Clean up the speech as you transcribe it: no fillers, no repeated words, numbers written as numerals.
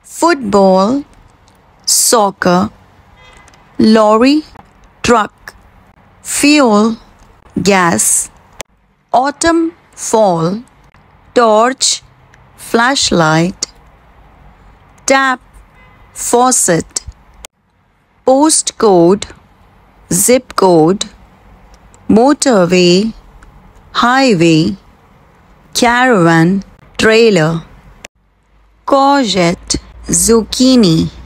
football, soccer, lorry, truck, fuel, gas, autumn, fall, torch, flashlight, tap, faucet, postcode, zip code, motorway, highway, caravan, trailer, courgette, zucchini.